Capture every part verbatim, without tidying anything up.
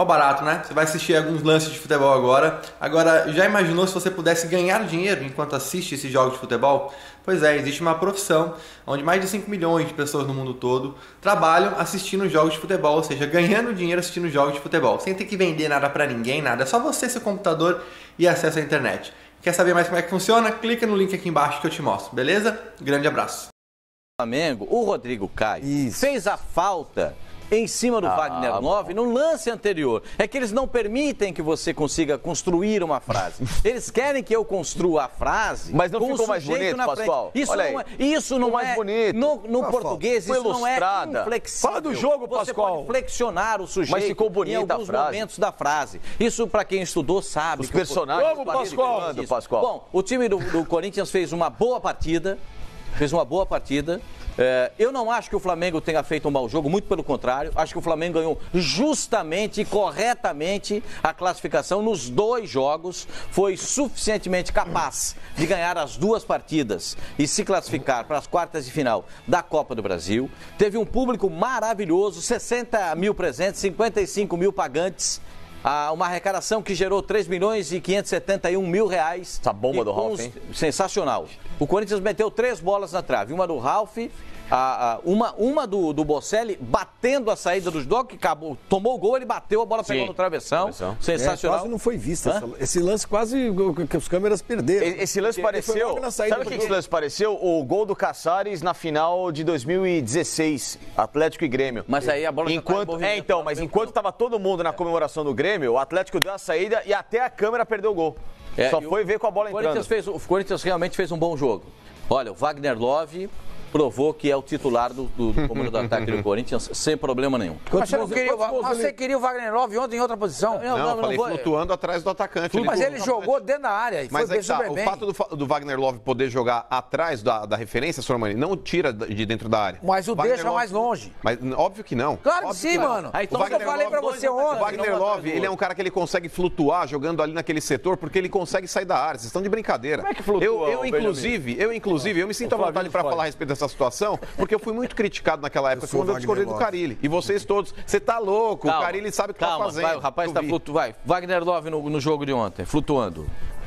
Mó barato, né? Você vai assistir alguns lances de futebol agora. Agora, já imaginou se você pudesse ganhar dinheiro enquanto assiste esses jogos de futebol? Pois é, existe uma profissão onde mais de cinco milhões de pessoas no mundo todo trabalham assistindo jogos de futebol, ou seja, ganhando dinheiro assistindo jogos de futebol, sem ter que vender nada pra ninguém, nada. É só você, seu computador e acesso à internet. Quer saber mais como é que funciona? Clica no link aqui embaixo que eu te mostro, beleza? Grande abraço. Flamengo, o Rodrigo Caio Isso. fez a falta em cima do ah, Wagner Love no lance anterior. É que eles não permitem que você consiga construir uma frase. Eles querem que eu construa a frase. Mas não com ficou o mais bonito, na Pascoal? Isso Olha não aí. é, isso não mais é bonito. no, no português, foi isso não é ilustrada. inflexível. Fala do jogo, Pascoal. Você pode flexionar o sujeito. Mas ficou bonita em alguns a frase. momentos da frase. Isso, para quem estudou, sabe. Os personagens. Vamos, Pascoal. Pascoal. Bom, o time do, do Corinthians fez uma boa partida. Fez uma boa partida. É, eu não acho que o Flamengo tenha feito um mau jogo, muito pelo contrário. Acho que o Flamengo ganhou justamente e corretamente a classificação nos dois jogos. Foi suficientemente capaz de ganhar as duas partidas e se classificar para as quartas de final da Copa do Brasil. Teve um público maravilhoso, sessenta mil presentes, cinquenta e cinco mil pagantes. Ah, uma arrecadação que gerou três milhões e quinhentos e setenta e um mil reais. Essa bomba do Ralf, hein? Sensacional. O Corinthians meteu três bolas na trave. Uma do Ralf, a, a, uma, uma do, do Bocelli batendo a saída dos dogs, que acabou, tomou o gol, ele bateu, a bola pegou no travessão. travessão. Sensacional. É, quase não foi vista. Essa, esse lance quase que os câmeras perderam. Esse lance pareceu... Sabe o que esse lance pareceu? O gol do Caçares na final de dois mil e dezesseis, Atlético e Grêmio. Mas aí a bola enquanto, já É, então, mas enquanto estava todo mundo na comemoração do Grêmio, o Atlético deu a saída e até a câmera perdeu o gol. É, Só foi o, ver com a bola o Corinthians entrando. Fez, o Corinthians realmente fez um bom jogo. Olha, o Wagner Love provou que é o titular do, do, do comando do ataque do Corinthians sem problema nenhum. Mas você, não queria, mas você queria o Wagner Love ontem em outra posição? Não, não, não, eu falei vou... flutuando atrás do atacante. Ele mas ele jogou dentro da área e mas foi é que tá, super o bem. fato do, do Wagner Love poder jogar atrás da, da referência, Sormani, não tira de dentro da área. Mas o Wagner deixa Love, mais longe. Mas óbvio que não. Claro óbvio que sim, que mano. Ah, então o que eu falei pra você ontem. O Wagner Love, ele é um cara que ele consegue flutuar jogando ali naquele setor porque ele consegue sair da área. Vocês estão de brincadeira. Como é que flutua, eu, eu inclusive, Benjamin? eu inclusive, eu me sinto à vontade para falar a respeito dessa situação, porque eu fui muito criticado naquela época quando eu discordei do Carille. E vocês todos, você tá louco, calma, o Carille sabe o que calma, tá fazendo. Vai, o rapaz tá flutuando. Vai, Wagner Love no, no jogo de ontem, flutuando.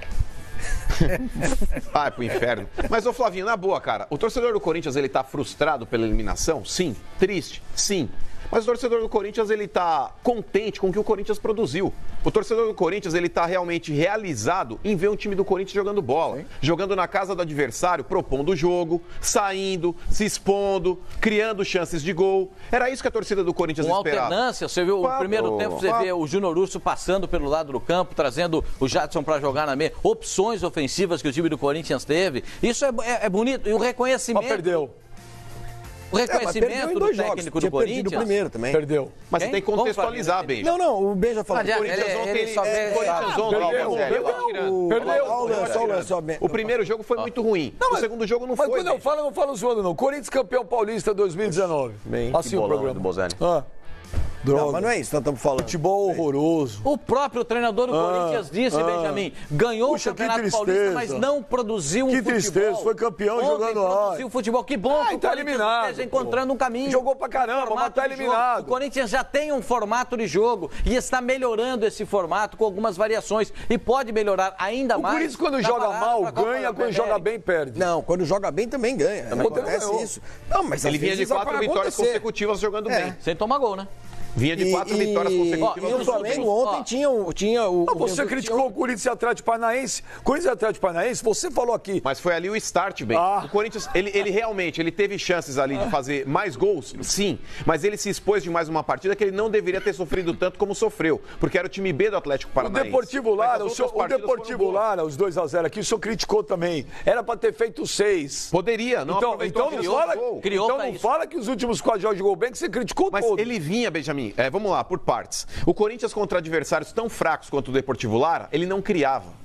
Vai pro inferno. Mas, ô Flavinho, na boa, cara, o torcedor do Corinthians, ele tá frustrado pela eliminação? Sim. Triste? Sim. Mas o torcedor do Corinthians, ele tá contente com o que o Corinthians produziu. O torcedor do Corinthians, ele tá realmente realizado em ver um time do Corinthians jogando bola. Sim. Jogando na casa do adversário, propondo o jogo, saindo, se expondo, criando chances de gol. Era isso que a torcida do Corinthians Com esperava. alternância, você viu Quatro, o primeiro tempo, você quatro. vê o Júnior Urso passando pelo lado do campo, trazendo o Jadson para jogar na meia. Opções ofensivas que o time do Corinthians teve. Isso é, é, é bonito. E o reconhecimento... Mas perdeu. O reconhecimento é, do técnico do Corinthians. O primeiro também. Perdeu. Mas você tem que contextualizar, bem. Não, não, o Ben já falou. Mas já- O Corinthians ele- ontem, ele só é, vê- Corinthians Ah, ontem, perdeu, ó, perdeu, ó, o- perdeu. ó, o lance, ó, o lance, ó, Ben. O primeiro jogo foi muito ruim. o segundo jogo não Mas foi. quando eu falo, eu não falo zoando, não. Corinthians campeão paulista dois mil e dezenove. Bem, assim o programa. do Bozelli. Ah, Não, droga. mas não é isso que nós estamos falando. Futebol horroroso. O próprio treinador do Ah, Corinthians disse, ah. Benjamin, ganhou Puxa, o que Campeonato Paulista, tristeza. mas não produziu um Que futebol. tristeza, foi campeão Ontem jogando produziu lá. futebol, que bom Ah, que o tá Corinthians eliminado, esteja encontrando um caminho. Jogou pra caramba, Formato mas tá de jogo. eliminado. O Corinthians já tem um formato de jogo e está melhorando esse formato com algumas variações e pode melhorar ainda O mais. Corinthians, quando na joga parada mal, pra Copa ganha, da quando joga América. bem, perde. Não, quando joga bem também ganha. Ontem Acontece ganhou. isso. Não, mas Ele às vinha de vezes isso quatro vai vitórias acontecer. consecutivas jogando É. bem. Sem tomar gol, né? Vinha de quatro E- vitórias e- consecutivas. E o nos Flamengo últimos- ontem ó. tinha, o- tinha o... Ah, o- você o- criticou o Corinthians e Atlético Paranaense. Corinthians e Atlético Paranaense, você falou aqui. Mas foi ali o start, bem. Ah. O Corinthians, ele, ele realmente, ele teve chances ali de fazer mais gols, sim. Mas ele se expôs de mais uma partida que ele não deveria ter sofrido tanto como sofreu. Porque era o time B do Atlético O Paranaense. Deportivo Mas Lara, as o, outras senhor, o partidas Deportivo foram boas. Lara, os dois a zero aqui, o senhor criticou também. Era pra ter feito seis. Poderia, não Então, aproveitou então a não chance fala, do gol. Criou então pra não isso. fala que os últimos quatro jogos jogou bem, que você criticou Mas todo. ele vinha, Benjamin, é, vamos lá, por partes. O Corinthians contra adversários tão fracos quanto o Deportivo Lara, ele não criava.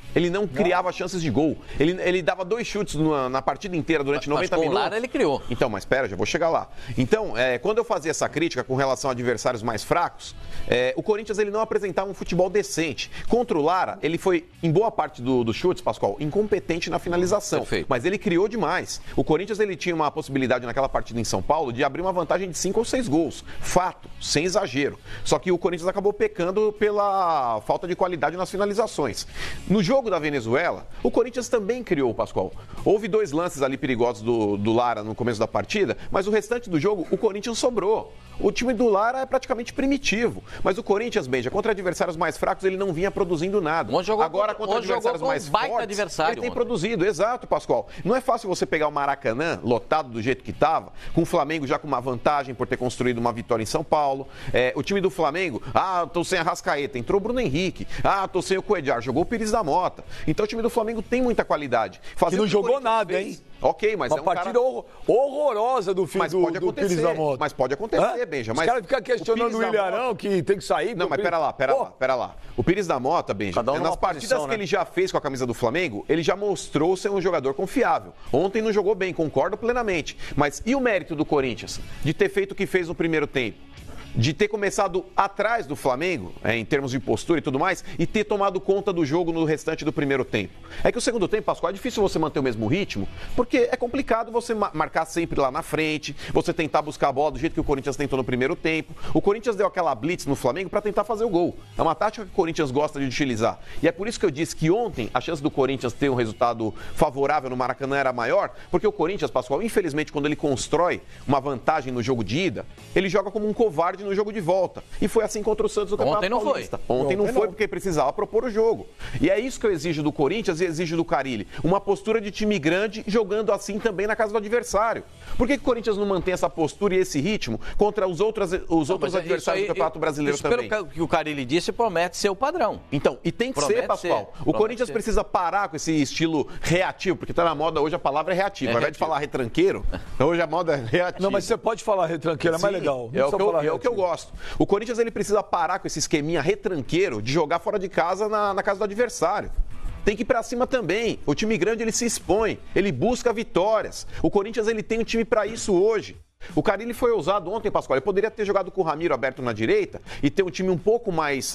Ele não criava chances de gol. Ele, ele dava dois chutes na, na partida inteira durante mas, noventa mas com minutos. o Lara ele criou. Então, mas espera, já vou chegar lá. Então, é, quando eu fazia essa crítica com relação a adversários mais fracos, é, o Corinthians ele não apresentava um futebol decente. Contra o Lara, ele foi, em boa parte dos do chutes, Pascoal, incompetente na finalização. Perfeito. Mas ele criou demais. O Corinthians ele tinha uma possibilidade naquela partida em São Paulo de abrir uma vantagem de cinco ou seis gols. Fato, sem exagero. Só que o Corinthians acabou pecando pela falta de qualidade nas finalizações. No jogo da Venezuela, o Corinthians também criou, Pascoal. Houve dois lances ali perigosos do, do Lara no começo da partida, mas o restante do jogo, o Corinthians sobrou. O time do Lara é praticamente primitivo. Mas o Corinthians, Benja, contra adversários mais fracos, ele não vinha produzindo nada. Jogou, Agora, contra adversários mais um fortes, adversário, ele tem ontem. produzido. Exato, Pascoal. Não é fácil você pegar o Maracanã, lotado do jeito que estava, com o Flamengo já com uma vantagem por ter construído uma vitória em São Paulo. É, o time do Flamengo, ah, tô sem a Arrascaeta, entrou o Bruno Henrique. Ah, tô sem o Coedjar, jogou o Pires da Mota. Então o time do Flamengo tem muita qualidade. Fazer que não jogou nada, fez, hein? Ok, mas uma é um partida cara... horrorosa do filho do, do Pires da Mota. Mas pode acontecer, Benja. Mas os caras ficam questionando o, o William Arão, que tem que sair. Não, mas Pires... pera lá, pera oh. lá, pera lá. O Pires da Mota, Benja, um nas partidas posição, que né? ele já fez com a camisa do Flamengo, ele já mostrou ser um jogador confiável. Ontem não jogou bem, concordo plenamente. Mas e o mérito do Corinthians de ter feito o que fez no primeiro tempo? De ter começado atrás do Flamengo, é, em termos de postura e tudo mais, e ter tomado conta do jogo no restante do primeiro tempo. É que o segundo tempo, Pascoal, é difícil você manter o mesmo ritmo, porque é complicado você marcar sempre lá na frente, você tentar buscar a bola do jeito que o Corinthians tentou no primeiro tempo. O Corinthians deu aquela blitz no Flamengo para tentar fazer o gol. É uma tática que o Corinthians gosta de utilizar. E é por isso que eu disse que ontem a chance do Corinthians ter um resultado favorável no Maracanã era maior, porque o Corinthians, Pascoal, infelizmente, quando ele constrói uma vantagem no jogo de ida, ele joga como um covarde no jogo de volta. E foi assim contra o Santos no Campeonato Ontem não Paulista. foi. Ontem não Ontem foi não. porque precisava propor o jogo. E é isso que eu exijo do Corinthians e exijo do Carille. Uma postura de time grande jogando assim também na casa do adversário. Por que, que o Corinthians não mantém essa postura e esse ritmo contra os outros, os Não, outros mas adversários aí, do Campeonato eu, Brasileiro isso também? Pelo que o Carille disse, promete ser o padrão. Então, e tem que Promete ser, Pascoal. ser. O Promete Corinthians ser. precisa parar com esse estilo reativo, porque tá na moda hoje a palavra é reativo. É Ao invés de reativo. falar retranqueiro, hoje a moda é reativa. Não, mas você pode falar retranqueiro, é mais Sim, legal. É o, que eu, é o que eu gosto. O Corinthians ele precisa parar com esse esqueminha retranqueiro de jogar fora de casa na, na casa do adversário. Tem que ir pra cima também. O time grande ele se expõe, ele busca vitórias. O Corinthians ele tem um time pra isso hoje. O Carille foi ousado ontem, Pascoal. Ele poderia ter jogado com o Ramiro aberto na direita e ter um time um pouco mais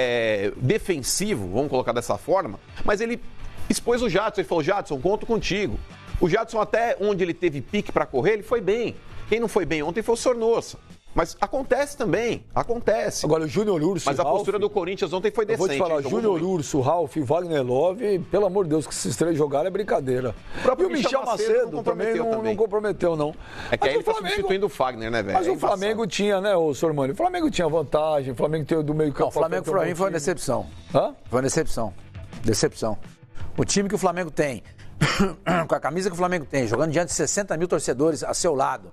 é, defensivo, vamos colocar dessa forma. Mas ele expôs o Jadson. Ele falou: Jadson, conto contigo. O Jadson, até onde ele teve pique pra correr, ele foi bem. Quem não foi bem ontem foi o Sornosa. Mas acontece também, acontece. Agora, o Júnior Urso Mas a Ralf, postura do Corinthians ontem foi eu decente. vou te falar, hein? Júnior Urso, Ralf e Wagner Love, pelo amor de Deus, que esses três jogaram é brincadeira. O próprio E o Michel Michel Macedo Macedo, não também, comprometeu não, também. não comprometeu, não. É que Mas aí o ele tá Flamengo- substituindo o Fagner, né, velho? Mas É o embaçado. Flamengo tinha, né, ô Sormani? O Flamengo tinha vantagem, o Flamengo tem do meio campo. Não, o Flamengo pra pra frente, mim um foi uma bom time. decepção. Hã? Foi uma decepção. Decepção. O time que o Flamengo tem, com a camisa que o Flamengo tem, jogando diante de sessenta mil torcedores a seu lado,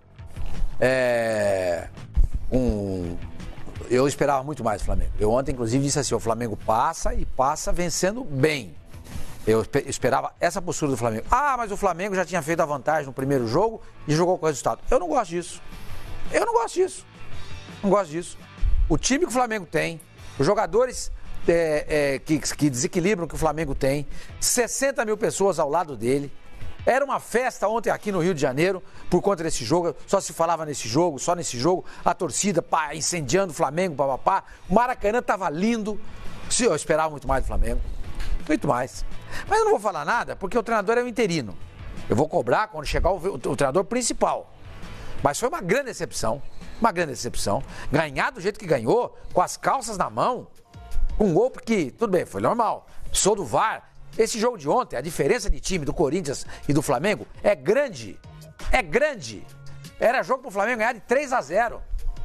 é... Um... Eu esperava muito mais do Flamengo. Eu ontem, inclusive, disse assim, o Flamengo passa e passa vencendo bem. Eu espe- esperava essa postura do Flamengo. Ah, mas o Flamengo já tinha feito a vantagem no primeiro jogo e jogou com o resultado. Eu não gosto disso. Eu não gosto disso. Não gosto disso. O time que o Flamengo tem, os jogadores é, é, que, que desequilibram que o Flamengo tem, sessenta mil pessoas ao lado dele. Era uma festa ontem aqui no Rio de Janeiro por conta desse jogo. Só se falava nesse jogo, só nesse jogo. A torcida pá, incendiando o Flamengo, papapá. O Maracanã estava lindo. Sim, eu esperava muito mais do Flamengo. Muito mais. Mas eu não vou falar nada porque o treinador é o interino. Eu vou cobrar quando chegar o, o, o treinador principal. Mas foi uma grande decepção. Uma grande decepção. Ganhar do jeito que ganhou, com as calças na mão, com um gol que, tudo bem, foi normal. Sou do V A R. Esse jogo de ontem, a diferença de time do Corinthians e do Flamengo é grande. É grande. Era jogo pro Flamengo ganhar de três a zero.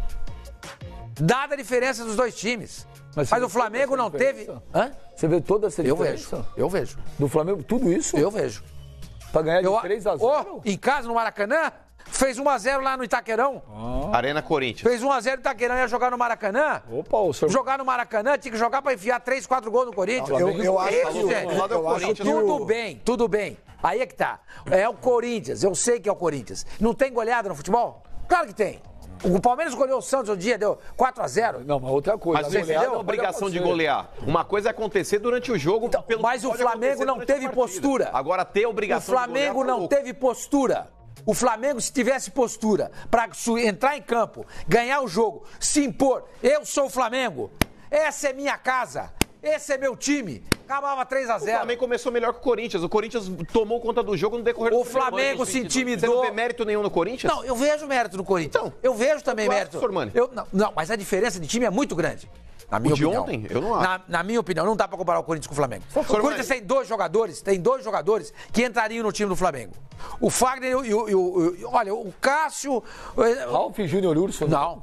Dada a diferença dos dois times. Mas, você Mas vê o Flamengo toda não essa teve... diferença? Hã? Você vê toda essa Eu diferença? vejo, eu vejo. Do Flamengo, tudo isso? Eu vejo. Pra ganhar de Eu, três a zero? Ó, em casa, no Maracanã, fez um a zero lá no Itaquerão. Arena Corinthians. Fez um a zero no Itaquerão, ia jogar no Maracanã. Opa, o senhor... Jogar no Maracanã, tinha que jogar pra enfiar três, quatro gols no Corinthians. Eu, eu acho, Isso, que, gente. eu, lado é o eu acho Corinthians, que Tudo o, bem, tudo bem. Aí é que tá. É o Corinthians, eu sei que é o Corinthians. Não tem goleada no futebol? Claro que tem. O Palmeiras goleou o Santos um dia, deu quatro a zero. Não, mas outra coisa. Mas você tem a obrigação de golear. Uma coisa é acontecer durante o jogo. Então, pelo mas o Flamengo não teve postura. Agora ter a obrigação O Flamengo não teve postura. O Flamengo, se tivesse postura para entrar em campo, ganhar o jogo, se impor, eu sou o Flamengo, essa é minha casa, esse é meu time, acabava três a zero. O Flamengo começou melhor que o Corinthians. O Corinthians tomou conta do jogo no decorrer O do primeiro Flamengo ano. se intimidou. Você não vê mérito nenhum no Corinthians? Não, eu vejo mérito no Corinthians. Então, eu vejo também claro, mérito. Sormani. Eu, não, não, mas a diferença de time é muito grande. Na minha O de opinião. ontem? Eu não acho. Na, na minha opinião, não dá pra comparar o Corinthians com o Flamengo. O Sormani. Corinthians tem dois jogadores, tem dois jogadores que entrariam no time do Flamengo. O Fagner e o... E o, e o, e o olha, o Cássio... Ralf e Júnior Urso. Não.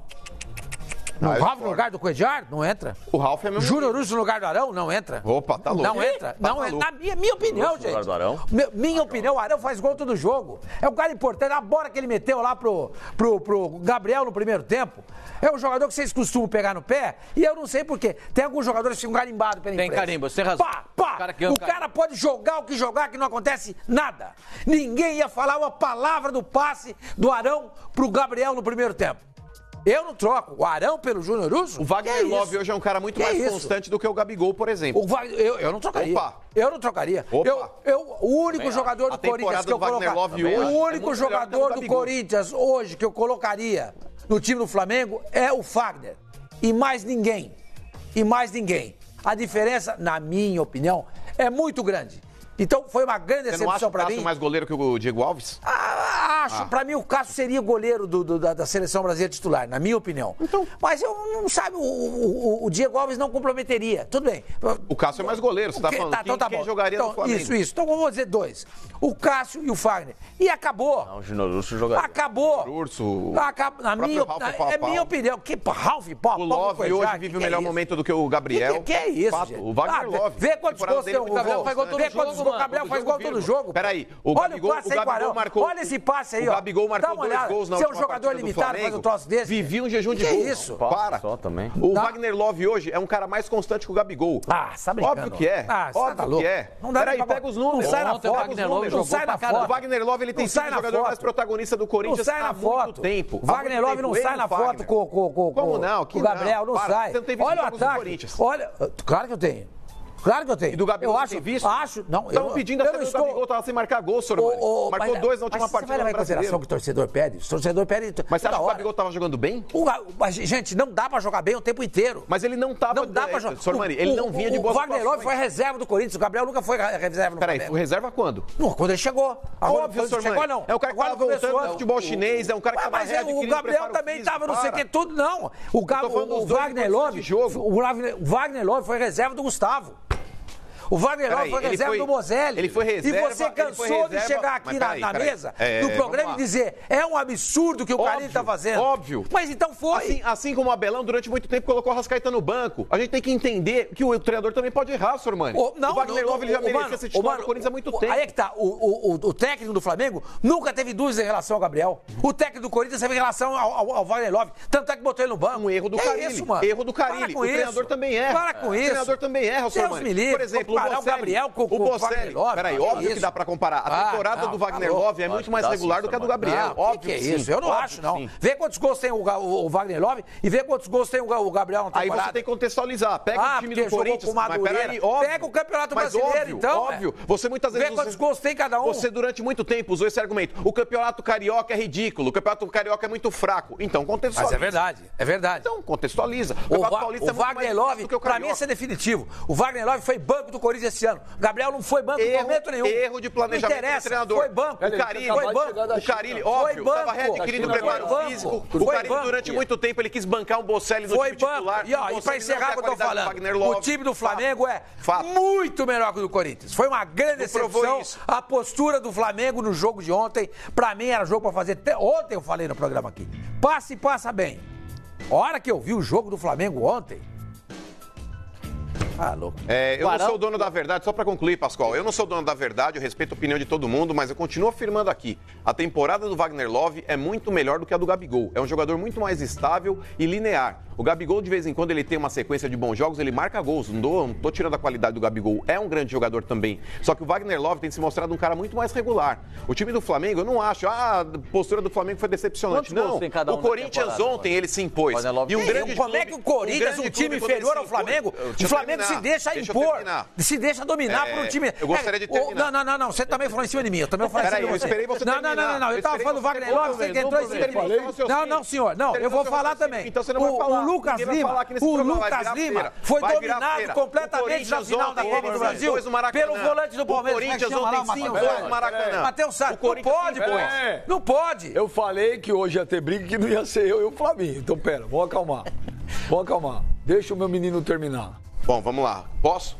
Ah, O é Ralf forte. no lugar do Coedjar? Não entra. O Ralf é mesmo. Júnior Urso no lugar do Arão? Não entra. Opa, tá louco. Não entra. Tá não maluco. entra. Na minha, minha opinião, Urso no gente. lugar do Arão? Meu- minha opinião, o Arão faz gol todo jogo. É um cara importante. A bola que ele meteu lá pro, pro, pro Gabriel no primeiro tempo. É um jogador que vocês costumam pegar no pé. E eu não sei porquê. Tem alguns jogadores que ficam carimbados pela Tem imprensa. carimbo, você tem razão. Pá, pá. O cara que o ama cara pode jogar o que jogar, que não acontece nada. Ninguém ia falar uma palavra do passe do Arão pro Gabriel no primeiro tempo. Eu não troco o Arão pelo Júnior Urso. O Wagner Que Love isso? hoje é um cara muito Que mais isso? constante do que o Gabigol, por exemplo. O Wagner, eu, eu não trocaria. Opa. Eu não trocaria. Opa. Eu, eu, o único jogador A do Corinthians temporada que eu do Wagner colocaria. Love hoje é O muito único melhor que a do jogador do Gabigol. Corinthians hoje que eu colocaria no time do Flamengo é o Fagner. E mais ninguém. E mais ninguém. A diferença, na minha opinião, é muito grande. Então foi uma grande Você não acha decepção o pra Cássio mim. mais goleiro que o Diego Alves? Ah, acho. Pra mim, o Cássio seria goleiro do, do- da, da seleção brasileira titular, na minha opinião. Então. Mas eu não sabe, o, o, o Diego Alves não comprometeria. Tudo bem. O Cássio é mais goleiro, você tá Que- falando. tá, quem, então tá quem bom. jogaria Então, no Flamengo? Isso, isso. Então vamos dizer dois. O Cássio e o Fagner. E acabou. Não, o Júnior Urso jogaria. Acabou. Urso, Acab- na próprio minha, Ralf na- pau a é pau. minha opinião. Que pá, Ralf, pau, O pau, Love Coedjar, hoje que vive que o é melhor isso? momento do que o Gabriel. Que, que é isso, Fato. gente? O Wagner Ah, Love. Vê quantos Temporada gols dele tem o muito Gabriel. boa, Faz gol né? todo Vê quantos gols o Gabriel faz gol todo jogo. Peraí, o Olha Gabigol, o passe o aí, Gabigol Guarão. marcou. Olha esse passe aí, o ó. Gabigol marcou Dá uma dois olhada. gols na Se é um última jogador partida do limitado, faz um Flamengo. troço desse. Vivia um jejum de Que gols. isso? Para. Só também. O Dá- Wagner Love hoje é um cara mais constante que o Gabigol. Ah, você tá brincando. Óbvio que é. Ah, você Óbvio tá louco. que é. Não dá Peraí, nem pra- pega os não números. sai na Ontem o foto. Wagner Não Love jogou sai pra na caramba. O foto. Wagner Love ele tem Não sido sai o na jogador foto. mais protagonista do Não Corinthians sai na há foto. muito tempo. Há Wagner muito Love tempo. não Ele sai e na o foto Fagner. com, com, com, Como com- não? Que com o Gabriel, não. não, Para. sai. Você não tem visto Olha o jogos do ataque. Corinthians. Olha, claro que eu tenho. Claro que eu tenho. E do Gabigol eu você acho, tem visto? acho, não, Estavam eu- pedindo eu até não que o estou- Gabigol tava sem marcar gol, Sormani. Ô, ô, Marcou mas- dois na última mas partida Você vai levar do em consideração Brasileiro. que o torcedor pede? O torcedor pede. Mas você acha toda que o hora. Gabigol tava jogando bem? O Ga- mas, gente, não dá pra jogar bem o tempo inteiro. Mas ele não tava... Não dá pra eh, jogar. Sormani, ele O- não vinha de o- boas O Wagner Love atuações. foi reserva do Corinthians. O Gabriel nunca foi reserva no Peraí, Flamengo. o reserva quando? Não, quando ele chegou. Agora, Óbvio, quando Sormani. chegou, não. É o cara que Agora tava voltando começou, do futebol chinês, é um cara que Mas, tava mas o readquirindo Gabriel preparo também físico, tava não sei o para. que, tudo, não. O, Ga- tô falando o, dos o dois Wagner em Love, condições de jogo. o Wagner, o Wagner Love foi reserva do Gustavo. O Wagner Love Peraí, foi ele reserva foi- do Bozelli. ele foi reserva- E você ele foi cansou de reserva- chegar mas aqui na, peraí, na peraí. mesa É, do vamos programa lá. e dizer é um absurdo que o Óbvio, Carlinhos tá fazendo. óbvio. Mas então foi. Assim, assim como o Abelão, durante muito tempo, colocou o Rascaeta no banco. A gente tem que entender que o treinador também pode errar, Sormani. O, não, o Wagner não, Love ele já o- merecia mano, ser titular o- do Corinthians há muito o- tempo. Aí é que tá, o, o, o, o técnico do Flamengo nunca teve dúvidas em relação ao Gabriel. O técnico do Corinthians teve em relação ao, ao, ao Wagner Love. Tanto é que botou ele no banco. Um erro do Que Carille. isso, mano? Erro do Para Carille. com O isso. treinador também erra. Para com O isso. treinador também erra, Deus Sormani. me livre. Por exemplo, o Comparar o Bocelli. Gabriel com- o com o Bocelli. Wagner Love. Peraí, Que óbvio isso? que dá pra comparar. A Ah, temporada não, do Wagner tá louco. Love é muito Acho mais que dá regular sim, do que a do Sormani. Gabriel. Não, Óbvio que, que é sim. isso? Eu não Óbvio acho, que não. sim. Vê quantos gols tem o, Ga- o- o Wagner Love e vê quantos gols tem o, Ga- o Gabriel na Aí temporada. você tem que contextualizar. Pega Ah, o time porque do jogou Corinthians. com o Madureira. Mas peraí, óbvio. Pega o Campeonato Mas Brasileiro, óbvio, então, óbvio. é. Você muitas vezes... Vê quantos você- gols tem cada um. Você durante muito tempo usou esse argumento. O Campeonato Carioca é ridículo. O Campeonato Carioca é muito fraco. Então contextualiza. Mas é verdade, é verdade. Então contextualiza. O O, Campeonato Va Paulista o é muito Wagner mais Love, difícil do que o pra mim, Carioca. esse é definitivo. O Wagner Love foi banco do Corinthians esse ano. O Gabriel não foi banco em Erro, momento nenhum. erro de planejamento Não interessa, do treinador. foi banco. O Carilli, foi acabado de banco. chegar da O Carilli, China. óbvio, Foi estava banco. readquirindo Da China, preparo foi banco. físico. Foi O Carilli, banco. durante muito tempo, ele quis bancar o Bocelli no Foi time banco. titular. E, ó, O e pra Bocelli não encerrar tem o a que eu tô qualidade do falando, Wagner o Love. time do Flamengo é Fato. muito melhor que o do Corinthians. Foi uma grande Não provou decepção. isso. A postura do Flamengo no jogo de ontem, pra mim, era jogo pra fazer... Te- Ontem eu falei no programa aqui. Passa e passa bem. A hora que eu vi o jogo do Flamengo ontem... Ah, louco. É, eu Arão... não sou o dono da verdade, só para concluir, Pascoal. Eu não sou o dono da verdade, eu respeito a opinião de todo mundo, mas eu continuo afirmando aqui. A temporada do Wagner Love é muito melhor do que a do Gabigol. É um jogador muito mais estável e linear. O Gabigol, de vez em quando, ele tem uma sequência de bons jogos, ele marca gols. Não tô, não tô tirando a qualidade do Gabigol. É um grande jogador também. Só que o Wagner Love tem se mostrado um cara muito mais regular. O time do Flamengo, eu não acho. Ah, a postura do Flamengo foi decepcionante. Quantos não, gols tem cada um o Corinthians ontem, ele se impôs. E um grande Como é que o Corinthians, um, um time inferior ao Flamengo, o Flamengo se deixa deixa impor, se deixa dominar é, por um time... Eu gostaria de terminar. É, não, não, não, não, você também falou em cima de mim, eu também falei em cima de você. Eu esperei você não, terminar. não, não, não, eu tava falando do Wagner Love, você que entrou em cima de mim. Não, não, senhor, não, eu vou falar também. Então você não vai falar. O Lucas Lima, o Lucas Lima foi dominado completamente na final da Copa do Brasil pelo volante do Palmeiras. O Corinthians ontem cinco gols no Maracanã. Matheus Sá, não pode, pô. Não pode. Eu falei que hoje ia ter briga, que não ia ser eu e o Flavinho. Então, pera, vamos acalmar. Vamos acalmar. Deixa o meu menino terminar. Bom, vamos lá. Posso?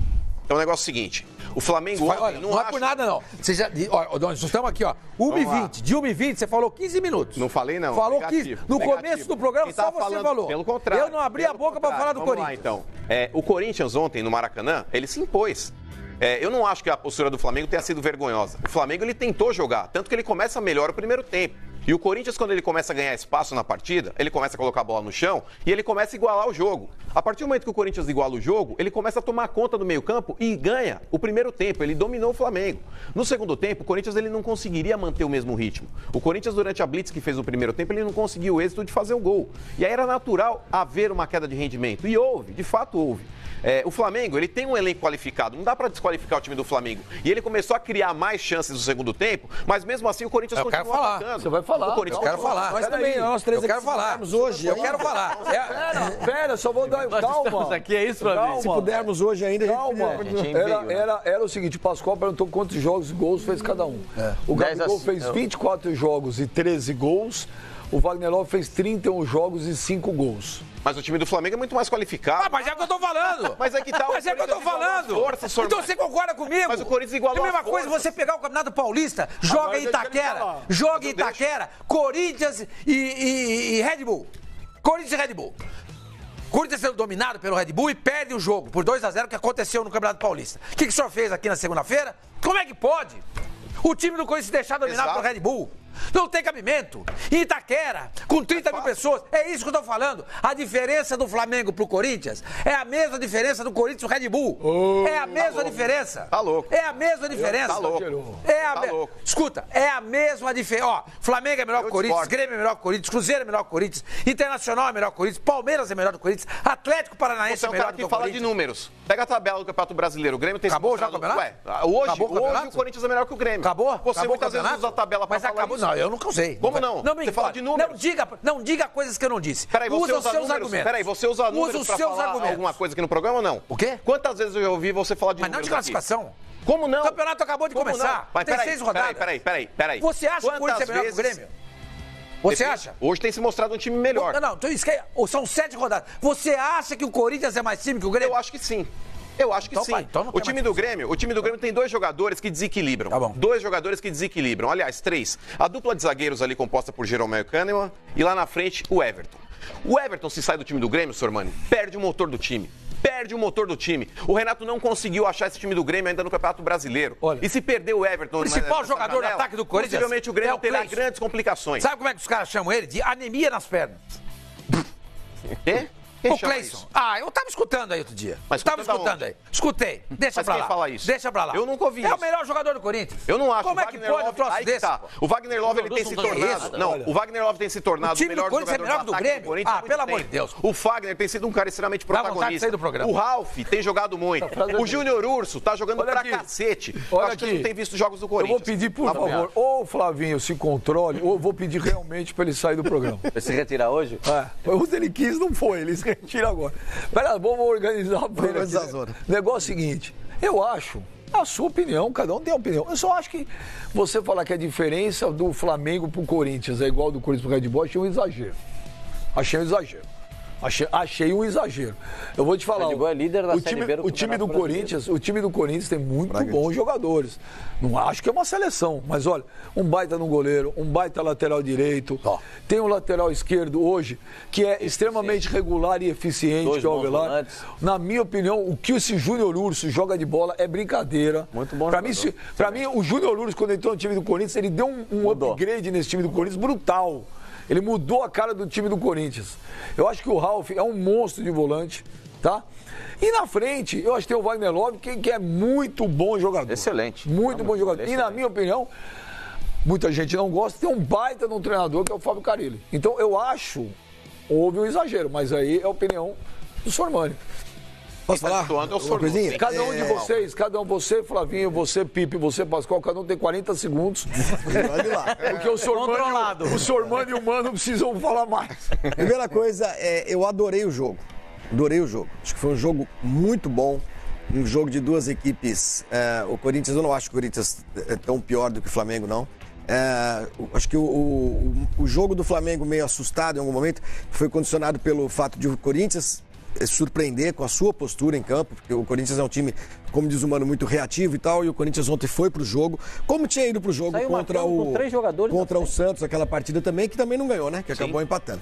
É o negócio seguinte. O Flamengo Vai, ontem, olha, não, não é acho... por nada, não. Você já, ó, nós estamos aqui, ó. uma e vinte. De uma e vinte, você falou quinze minutos. Não falei, não. Falou Negativo. quinze. No Negativo. começo do programa, Quem só tava você falando, falou. Pelo contrário. Eu não abri a boca para falar do Vamos Corinthians. Lá, então. É, o Corinthians ontem, no Maracanã, ele se impôs. É, eu não acho que a postura do Flamengo tenha sido vergonhosa. O Flamengo, ele tentou jogar, tanto que ele começa melhor o primeiro tempo. E o Corinthians, quando ele começa a ganhar espaço na partida, ele começa a colocar a bola no chão e ele começa a igualar o jogo. A partir do momento que o Corinthians iguala o jogo, ele começa a tomar conta do meio-campo e ganha o primeiro tempo. Ele dominou o Flamengo. No segundo tempo, o Corinthians ele não conseguiria manter o mesmo ritmo. O Corinthians, durante a blitz que fez no primeiro tempo, ele não conseguiu o êxito de fazer o gol. E aí era natural haver uma queda de rendimento. E houve, de fato houve. É, o Flamengo, ele tem um elenco qualificado, não dá para desqualificar o time do Flamengo. E ele começou a criar mais chances no segundo tempo, mas mesmo assim o Corinthians eu continua quero falar. atacando. Você vai falar. O Corinthians Eu quero falar. Nós também, nós três eu quero falar. hoje. Eu quero falar. Pera, pera, só vou dar... Nós Calma. estamos aqui, é isso, Flavinho? Calma. Se pudermos hoje ainda, Calma. a gente... gente envio, Era, né? era, era o seguinte, o Pascoal perguntou quantos jogos e gols fez cada um. É. O Gabigol dez a- fez vinte e quatro jogos e treze gols. O Wagner Love fez trinta e um jogos e cinco gols. Mas o time do Flamengo é muito mais qualificado. Ah, mas é o que eu tô falando. Mas é que tá, o Mas é o que eu tô Corinthians igualou falando. as forças, senhor Então Marcos. você concorda comigo? Mas o Corinthians igualou É a mesma as coisa forças. você pegar o Campeonato Paulista, joga em deixa ele Itaquera, falar. joga em eu deixo. Itaquera, Corinthians e, e- e Red Bull. Corinthians e Red Bull. Corinthians sendo dominado pelo Red Bull e perde o jogo por dois a zero que aconteceu no Campeonato Paulista. O que, que o senhor fez aqui na segunda-feira? Como é que pode? O time do Corinthians se deixar dominar Exato. pelo Red Bull. Não tem cabimento. Em Itaquera, com trinta mil pessoas, é isso que eu tô falando. A diferença do Flamengo pro Corinthians é a mesma diferença do Corinthians pro Red Bull. é a mesma diferença. Tá louco. É a mesma diferença. Tá louco. É a Tá me- louco. Escuta, é a mesma diferença. Ó, Flamengo é melhor que o Eu Corinthians, discordo. Grêmio é melhor que o Corinthians, Cruzeiro é melhor que o Corinthians, Internacional é melhor que o Corinthians, Palmeiras é melhor que o Corinthians, Atlético Paranaense Você é é um melhor cara que que o fala de Corinthians. números. Pega a tabela do Campeonato Brasileiro. O Grêmio tem se Acabou já o mostrado- campeonato? Ué, hoje, Acabou o hoje campeonato? o Corinthians é melhor que o Grêmio. Acabou? Você Acabou muitas o vezes campeonato? usa a tabela pra Mas falar acabou, isso. não, eu nunca usei. Como não? Não me Você fala importa. de números. Não diga, não diga coisas que eu não disse. Peraí, você usa usa os seus números? argumentos. Peraí, você usa números Usa os pra seus falar argumentos. alguma coisa aqui no programa ou não? O quê? Quantas vezes eu já ouvi você falar de Mas não números de aqui? classificação. Como não? O campeonato acabou de Como começar. não? Mas Tem peraí, seis rodadas. Peraí, peraí, peraí. Você acha que o Quantas Corinthians é melhor que o vezes- Grêmio? Você Depende. acha? Hoje tem se mostrado um time melhor. Não, não, então isso que é- são sete rodadas. Você acha que o Corinthians é mais time que o Grêmio? Eu acho que sim. Eu acho que Então sim. vai, então não o tem time mais do Grêmio, o time do Grêmio tem dois jogadores que desequilibram. Tá bom. Dois jogadores que desequilibram. Aliás, três. A dupla de zagueiros ali composta por Jeromel e Kahneman e lá na frente o Everton. O Everton, se sai do time do Grêmio, Sormani, perde o motor do time. Perde o motor do time. O Renato não conseguiu achar esse time do Grêmio ainda no Campeonato Brasileiro. Olha, e se perder o Everton... o principal nessa jogador do janela, ataque do Corinthians possivelmente o Grêmio é o terá Cleison. grandes complicações. Sabe como é que os caras chamam ele? De anemia nas pernas. Quê? Quem O chama Cleison. isso? Ah, eu tava escutando aí outro dia. Mas eu tava escutando escutando aonde? aí. Escutei. Deixa Mas pra quem lá. fala isso? Deixa pra lá. Eu nunca ouvi É isso. o melhor jogador do Corinthians. Eu não acho. Como o é que Wagner pode um Love, troço aí que desse? tá. pô? O Wagner Love ele tem se Os jogadores não tornado. estão Não, jogando. o Wagner Love tem se tornado O time o melhor do Corinthians é jogador melhor que o do ataque Grêmio? Corinthians há Ah, muito pelo amor tempo. de Deus. O Fagner tem sido um cara extremamente Dá vontade de protagonista. sair do programa. O Ralf tem jogado muito. O Júnior Urso tá jogando Olha pra aqui. cacete. Olha Acho que aqui. você não tem visto jogos do Eu Corinthians. vou pedir, por Tá bom. favor, ou o Flavinho se controle, ou eu vou pedir realmente para ele sair do programa. Vai se retirar hoje? É, o ele quis, não foi, ele se retira agora. Pera, vamos organizar a feira organizar aqui, a né? zona. Negócio é o seguinte, eu acho, a sua opinião, cada um tem uma opinião. Eu só acho que você falar que a diferença do Flamengo pro Corinthians é igual do Corinthians pro Red Bull, achei um exagero. Achei um exagero. Achei, achei um exagero. Eu vou te falar. O Red Bull é líder da o Série time, B do o time do Campeonato Corinthians, o time do Corinthians tem muito Bragantino. bons jogadores. Não acho que é uma seleção, mas olha, um baita no goleiro, um baita lateral direito. Ó. Tem um lateral esquerdo hoje que é extremamente regular e eficiente, Dois que é o bons Avelar. volantes. Na minha opinião, o que esse Júnior Urso joga de bola é brincadeira. Muito bom Pra mim, jogador. se- pra mim, o Júnior Urso, quando entrou no time do Corinthians, ele deu um, um Mudou. upgrade nesse time do Corinthians brutal. Ele mudou a cara do time do Corinthians. Eu acho que o Ralf é um monstro de volante, tá? E na frente, eu acho que tem o Wagner Love, que, que é muito bom jogador. Excelente. Muito bom jogador. E na Excelente. minha opinião, muita gente não gosta, tem um baita de um treinador que é o Fábio Carille. Então eu acho, houve um exagero, mas aí é a opinião do Sormani. Posso Quem tá falar? destoando é o Uma Sornosa, coisinha? hein? Cada um de É, vocês, cada um, você, Flavinho, você, Pipe, você, Pascoal, cada um tem quarenta segundos. Olha lá. Porque o Sormani, Controlado. o Sormani e o Mano precisam falar mais. Primeira coisa, é, eu adorei o jogo. Adorei o jogo. Acho que foi um jogo muito bom. Um jogo de duas equipes. É, o Corinthians, eu não acho que o Corinthians é tão pior do que o Flamengo, não. É, o- acho que o, o, o jogo do Flamengo, meio assustado em algum momento, foi condicionado pelo fato de o Corinthians eh, surpreender com a sua postura em campo, porque o Corinthians é um time, como diz o Mano, muito reativo e tal, e o Corinthians ontem foi pro jogo, como tinha ido pro jogo Saiu contra marcando o com três jogadores contra na o Santos, aquela partida também, que também não ganhou, né? Que acabou empatando.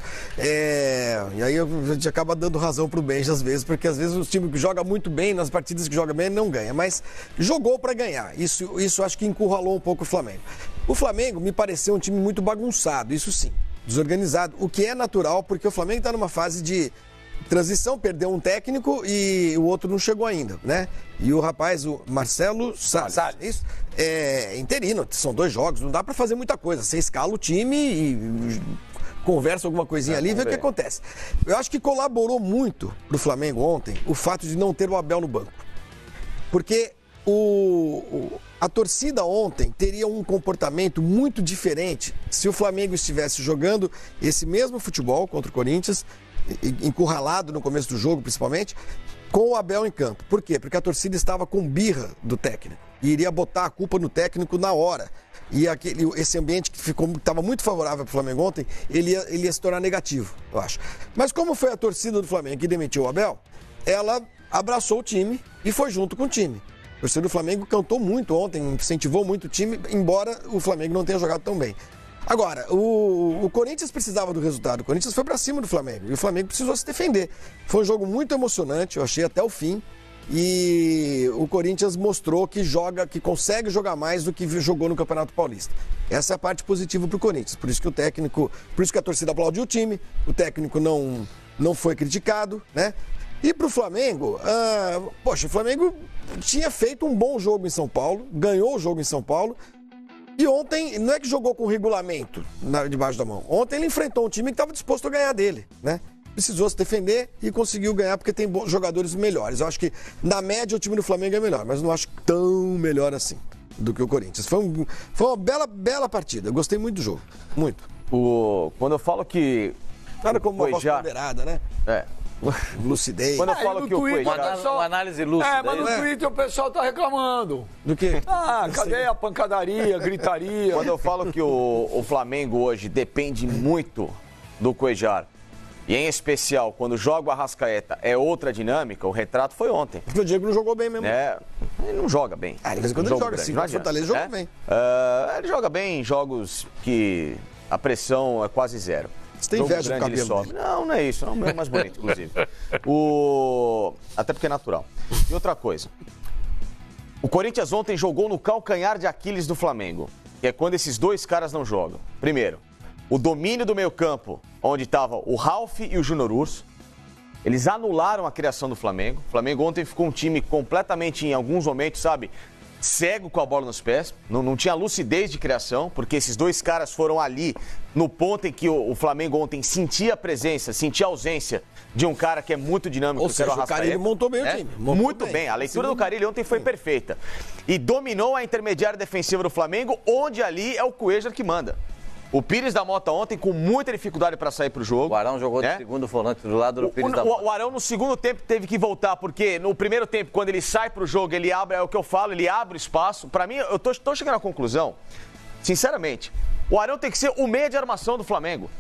É, e aí a gente acaba dando razão pro Benji às vezes, porque às vezes o time que joga muito bem, nas partidas que joga bem, não ganha. Mas jogou para ganhar. Isso, isso acho que encurralou um pouco o Flamengo. O Flamengo me pareceu um time muito bagunçado, isso sim. Desorganizado, o que é natural, porque o Flamengo está numa fase de transição, perdeu um técnico e o outro não chegou ainda, né? E o rapaz, o Marcelo Salles, isso, é interino, são dois jogos, não dá para fazer muita coisa. Você escala o time e conversa alguma coisinha ali e vê o que acontece. Eu acho que colaborou muito pro Flamengo ontem o fato de não ter o Abel no banco. Porque o, o- a torcida ontem teria um comportamento muito diferente se o Flamengo estivesse jogando esse mesmo futebol contra o Corinthians, e- encurralado no começo do jogo principalmente, com o Abel em campo. Por quê? Porque a torcida estava com birra do técnico e iria botar a culpa no técnico na hora. E aquele, esse ambiente que ficou estava muito favorável para o Flamengo ontem, ele ia, ele ia se tornar negativo, eu acho. Mas como foi a torcida do Flamengo que demitiu o Abel, ela abraçou o time e foi junto com o time. A torcida do Flamengo cantou muito ontem, incentivou muito o time, embora o Flamengo não tenha jogado tão bem. Agora, o, o Corinthians precisava do resultado. O Corinthians foi para cima do Flamengo e o Flamengo precisou se defender. Foi um jogo muito emocionante, eu achei até o fim. E o Corinthians mostrou que joga, que consegue jogar mais do que jogou no Campeonato Paulista. Essa é a parte positiva para o Corinthians. Por isso que o técnico, por isso que a torcida aplaudiu o time. O técnico não, não foi criticado, né? E para o Flamengo, ah, poxa, o Flamengo tinha feito um bom jogo em São Paulo, ganhou o jogo em São Paulo. E ontem, não é que jogou com regulamento na, debaixo da mão. Ontem ele enfrentou um time que estava disposto a ganhar dele, né? Precisou se defender e conseguiu ganhar porque tem bons jogadores melhores. Eu acho que, na média, o time do Flamengo é melhor, mas não acho tão melhor assim do que o Corinthians. Foi, um, foi uma bela, bela partida. Eu gostei muito do jogo. Muito. O, quando eu falo que. Nada como uma voz Cuejá- ponderada, né? É. Lucidez. Quando eu Aí falo no que o Twitter, Uma, Cuejá. análise- uma análise lúcida. É, mas no isso? Twitter o pessoal tá reclamando. Do que? Ah, cadê a pancadaria, gritaria? Quando eu falo que o, o Flamengo hoje depende muito do Cuejar, e em especial quando joga o Arrascaeta é outra dinâmica, o retrato foi ontem. Porque o Diego não jogou bem mesmo. Né? Ele não joga bem. Ah, de vez em quando Um ele jogo joga grande, assim, não contra o adianta, Fortaleza joga né? bem. Ah, ele joga bem em jogos que a pressão é quase zero. Você tem Jogo inveja do grande, ele cabelo sobe. Não, não é isso. Não, é mais bonito, inclusive. O... Até porque é natural. E outra coisa. O Corinthians ontem jogou no calcanhar de Aquiles do Flamengo, que é quando esses dois caras não jogam. Primeiro, o domínio do meio-campo, onde estava o Ralf e o Júnior Urso. Eles anularam a criação do Flamengo. O Flamengo ontem ficou um time completamente, em alguns momentos, sabe, cego com a bola nos pés. Não, não tinha lucidez de criação, porque esses dois caras foram ali no ponto em que o, o Flamengo ontem sentia a presença, sentia a ausência de um cara que é muito dinâmico. Ou que era o seja, o Arrascaeta, Carille montou bem o né? time. Montou Muito bem. bem. A leitura do Carille ontem foi perfeita. E dominou a intermediária defensiva do Flamengo, onde ali é o Cuejar que manda. O Pires da Mota ontem com muita dificuldade para sair pro jogo. O Arão jogou né? de segundo volante do lado do O, Pires da o, Mota. o Arão no segundo tempo teve que voltar, porque no primeiro tempo, quando ele sai pro jogo, ele abre, é o que eu falo, ele abre o espaço. Para mim, eu tô, tô chegando à conclusão, sinceramente, o Arão tem que ser o meia de armação do Flamengo.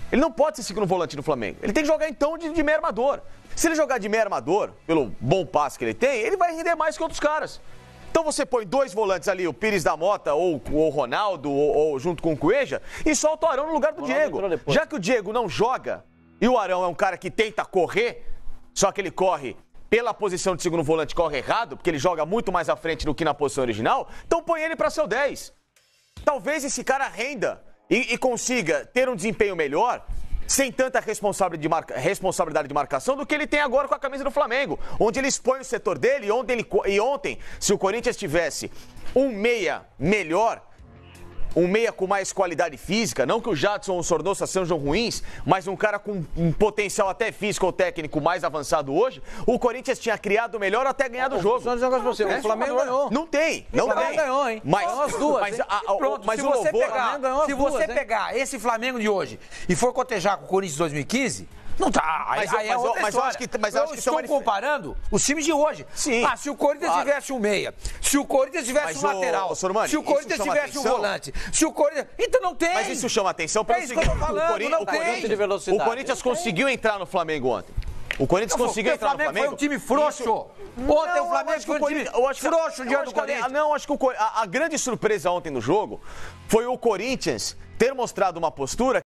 Ele não pode ser segundo volante no Flamengo. Ele tem que jogar, então, de, de meio armador. Se ele jogar de meio armador, pelo bom passe que ele tem, ele vai render mais que outros caras. Então você põe dois volantes ali, o Pires da Mota ou o Ronaldo, ou, ou junto com o Cueja, e solta o Arão no lugar do Diego. Já que o Diego não joga, e o Arão é um cara que tenta correr, só que ele corre pela posição de segundo volante, corre errado, porque ele joga muito mais à frente do que na posição original, então põe ele para ser o dez. Talvez esse cara renda e, e consiga ter um desempenho melhor, sem tanta responsabilidade de, marca, responsabilidade de marcação do que ele tem agora com a camisa do Flamengo, onde ele expõe o setor dele, e ontem, ele, e ontem se o Corinthians tivesse um meia melhor, um meia com mais qualidade física, não que o Jadson ou o Sornosa sejam ruins, mas um cara com um potencial até físico ou técnico mais avançado hoje, o Corinthians tinha criado melhor até ganhar do jogo. Só dizer um negócio pra você, É, o Flamengo ganhou. Não tem, não O Flamengo tem. ganhou, hein? Mas, Ganhou as duas, mas, hein? a, a, Pronto, mas se o você louvor... pegar, Não, se você pegar esse Flamengo de hoje e for cotejar com o Corinthians de dois mil e quinze, não tá. Aí, Mas eu- aí é mas eu- outra mas eu história. acho que- mas eu acho que estou são manif- comparando os times de hoje. Sim. Ah, se o Corinthians Claro. tivesse um meia, se o Corinthians tivesse Mas, um ô, lateral, ô, Sormani, se o isso Corinthians chama tivesse um atenção? volante, se o Corinthians... Então não tem. Mas isso chama atenção pelo É isso que eu tô seguinte, falando, o, Cori- não o tem. Corinthians, de velocidade. o Corinthians conseguiu entrar no Flamengo ontem. O Corinthians Não, conseguiu porque entrar no o Flamengo Flamengo. foi um time frouxo. Isso- Ontem Não, o Flamengo eu acho que foi um Corinthians- time eu acho que- frouxo eu diante acho do que a- Corinthians. Não, acho que o Cor- a, a grande surpresa ontem no jogo foi o Corinthians ter mostrado uma postura